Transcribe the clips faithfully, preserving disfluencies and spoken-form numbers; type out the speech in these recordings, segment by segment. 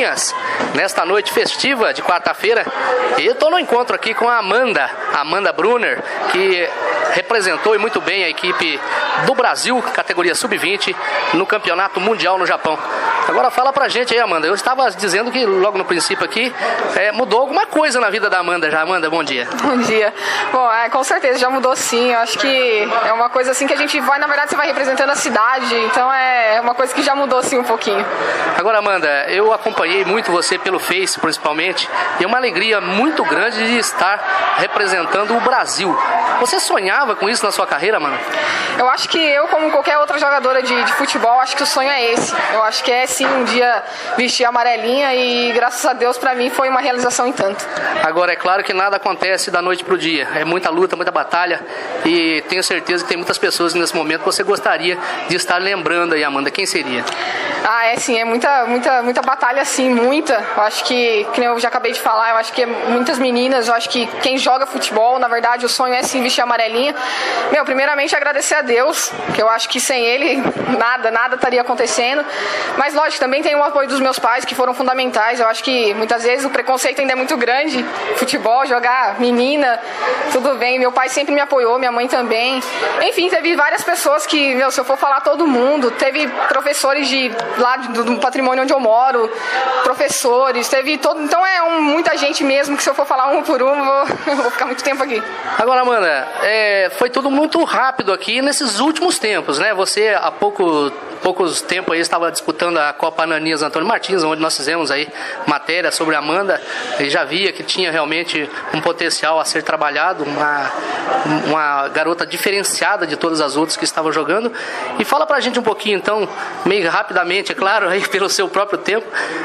Campinas, nesta noite festiva de quarta-feira. E eu estou no encontro aqui com a Amanda, Amanda Brunner, que representou e muito bem a equipe do Brasil, categoria sub vinte, no Campeonato Mundial no Japão. Agora fala pra gente aí, Amanda. Eu estava dizendo que logo no princípio aqui é, mudou alguma coisa na vida da Amanda já. Amanda, bom dia. Bom dia. Bom, é, com certeza já mudou sim. Eu acho que é uma coisa assim que a gente vai, na verdade, você vai representando a cidade. Então é uma coisa que já mudou sim um pouquinho. Agora, Amanda, eu acompanhei muito você pelo Face, principalmente, e é uma alegria muito grande de estar representando o Brasil. Você sonhava com isso na sua carreira, Amanda? Eu acho que eu, como qualquer outra jogadora de, de futebol, acho que o sonho é esse. Eu acho que é sim um dia vestir a amarelinha e graças a Deus pra mim foi uma realização em tanto. Agora é claro que nada acontece da noite pro dia, é muita luta, muita batalha e tenho certeza que tem muitas pessoas nesse momento que você gostaria de estar lembrando aí, Amanda, quem seria? Ah, é sim, é muita, muita, muita batalha sim, muita. Eu acho que, que eu já acabei de falar, eu acho que é muitas meninas, eu acho que quem joga futebol, na verdade o sonho é sim vestir a amarelinha. Meu, primeiramente agradecer a Deus, que eu acho que sem ele nada, nada estaria acontecendo, mas lógico, também tem o apoio dos meus pais que foram fundamentais. Eu acho que muitas vezes o preconceito ainda é muito grande, futebol, jogar menina, tudo bem, meu pai sempre me apoiou, minha mãe também, enfim, teve várias pessoas que, meu, se eu for falar todo mundo, teve professores de lá do, do patrimônio onde eu moro, professores, teve todo, então é um, muita gente mesmo que se eu for falar um por um, eu vou, eu vou ficar muito tempo aqui. Agora, Amanda, é, foi tudo muito rápido aqui nesses últimos tempos, né? Você há pouco poucos tempos aí estava disputando a Copa Ananias Antônio Martins, onde nós fizemos aí matéria sobre a Amanda e já via que tinha realmente um potencial a ser trabalhado, uma, uma garota diferenciada de todas as outras que estavam jogando. E fala pra gente um pouquinho então, meio rapidamente, é claro, aí pelo seu próprio tempo,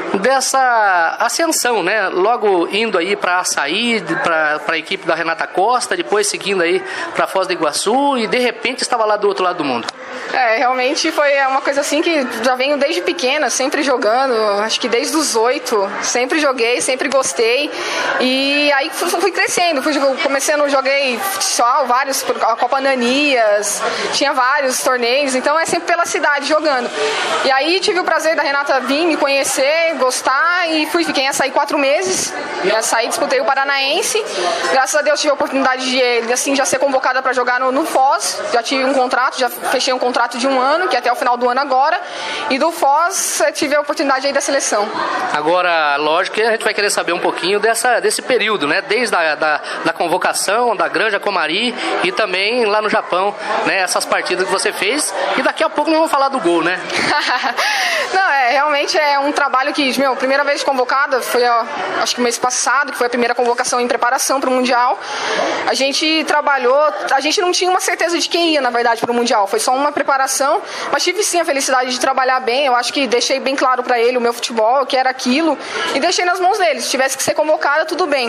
dessa ascensão, né? Logo indo aí para Açaí, para a equipe da Renata Costa, depois seguindo aí para Foz do Iguaçu e de repente estava lá do outro lado do mundo. É, realmente foi uma coisa assim que já venho desde pequena, sempre jogando, acho que desde os oito, sempre joguei, sempre gostei, e aí fui crescendo, fui começando, joguei futsal, vários, a Copa Ananias, tinha vários torneios, então é sempre pela cidade jogando. E aí tive o prazer da Renata vir me conhecer, gostar, e fui, fiquei em Açaí quatro meses, em Açaí disputei o Paranaense, graças a Deus tive a oportunidade de assim, já ser convocada para jogar no, no Foz, já tive um contrato, já fechei um contrato de um ano, que é até o final do ano agora, e do Foz tive a oportunidade aí da seleção. Agora, lógico que a gente vai querer saber um pouquinho dessa, desse período, né? Desde a da, da convocação, da Granja Comari e também lá no Japão, né? Essas partidas que você fez, e daqui a pouco nós vamos falar do gol, né? Não, é, realmente é um trabalho que, meu, primeira vez convocada foi, ó, acho que mês passado, que foi a primeira convocação em preparação para o Mundial. A gente trabalhou, a gente não tinha uma certeza de quem ia, na verdade, para o Mundial, foi só uma preparação, mas tive sim a felicidade de trabalhar bem. Eu acho que deixei bem claro para ele o meu futebol, que era aquilo, e deixei nas mãos dele. Se tivesse que ser convocada, tudo bem.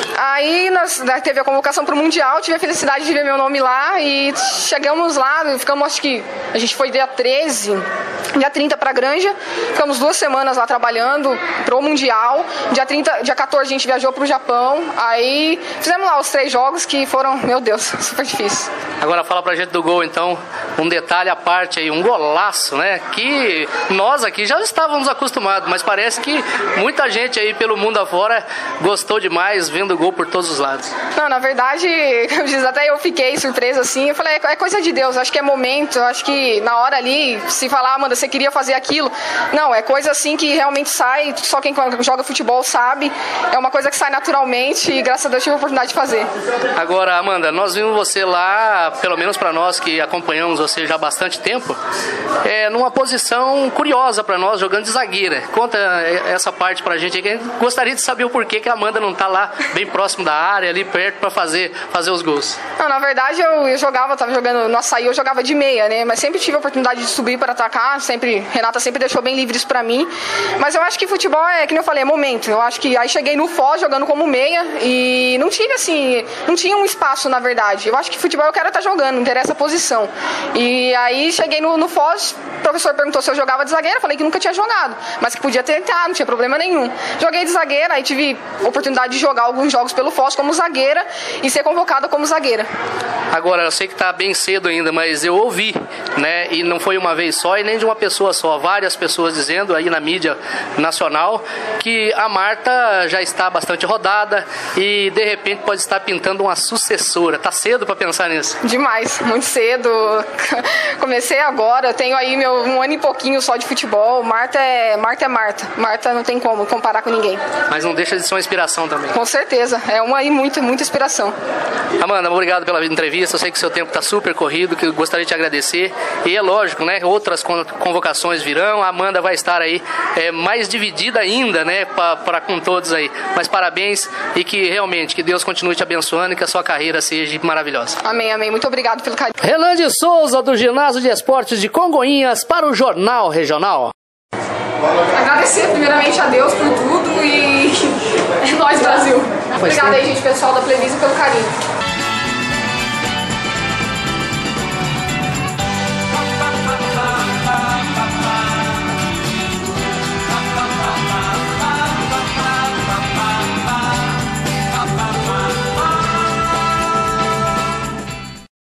Aí nós, teve a convocação para o Mundial, tive a felicidade de ver meu nome lá e chegamos lá, ficamos, acho que a gente foi dia treze, dia trinta para a Granja, ficamos duas semanas lá trabalhando pro Mundial. Dia trinta, dia quatorze a gente viajou pro Japão, aí fizemos lá os três jogos que foram, meu Deus, super difíceis. Agora fala pra gente do gol então, um detalhe à parte aí, um golaço, né? Que nós aqui já estávamos acostumados, mas parece que muita gente aí pelo mundo afora gostou demais vendo o gol por todos os lados. Não, na verdade, eu diz, até eu fiquei surpresa assim, eu falei, é coisa de Deus, acho que é momento, acho que na hora ali, se falar, Amanda, você queria fazer aquilo, não, é coisa assim que realmente sai, só quem joga futebol sabe, é uma coisa que sai naturalmente e graças a Deus tive a oportunidade de fazer. Agora, Amanda, nós vimos você lá, pelo menos para nós que acompanhamos você já há bastante tempo, é, numa posição curiosa para nós, jogando de zagueira. Conta essa parte pra gente aí, que a gente gostaria de saber o porquê que a Amanda não tá lá bem próximo da área, ali perto, para fazer, fazer os gols. Não, na verdade eu, eu jogava, tava jogando no Açaí, eu jogava de meia, né, mas sempre tive a oportunidade de subir para atacar, sempre, Renata sempre deixou bem livre isso pra mim, mas eu acho que futebol é, que nem eu falei, é momento. Eu acho que aí cheguei no Foz jogando como meia e não tive assim, não tinha um espaço na verdade. Eu acho que futebol eu quero estar tá jogando, não interessa a posição. E aí cheguei no, no Foz, o professor perguntou se eu jogava de zagueira, falei que nunca tinha jogado, mas que podia tentar, não tinha problema nenhum. Joguei de zagueira, aí tive oportunidade de jogar alguns jogos pelo Foz como zagueira e ser convocada como zagueira. Agora, eu sei que tá bem cedo ainda, mas eu ouvi, né, e não foi uma vez só e nem de uma pessoa só, várias pessoas dizendo aí na mídia nacional que a Marta já está bastante rodada e de repente pode estar pintando uma sucessora. Tá cedo para pensar nisso? Demais, muito cedo. Comecei agora, tenho aí meu um ano e pouquinho só de futebol. Marta é Marta é Marta. Marta não tem como comparar com ninguém. Mas não deixa de ser uma inspiração também. Com certeza, é uma aí muita, muita inspiração. Amanda, obrigado pela entrevista. Eu sei que seu tempo está super corrido, que eu gostaria de te agradecer. E é lógico, né? Outras convocações virão. A Amanda vai estar aí é, mais dividida ainda, né? Para com todos aí. Mas parabéns e que realmente que Deus continue te abençoando e que a sua carreira seja maravilhosa. Amém, amém. Muito obrigado pelo carinho. Renan de Souza, do Ginásio de Esportes de Congonhas, para o Jornal Regional. Agradecer primeiramente a Deus por tudo e é nóis, Brasil. Obrigada aí, gente, pessoal da Plevisa, pelo carinho.